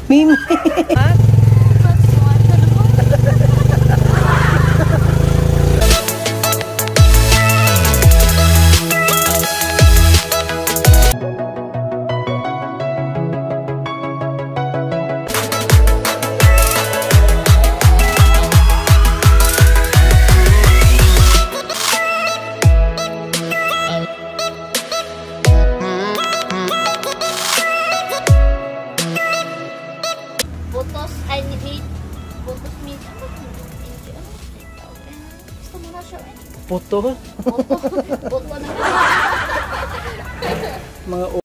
Mimi. Ha? Putos, I need putos meat. Gusto mo na siya eh. Puto? Puto na. Mga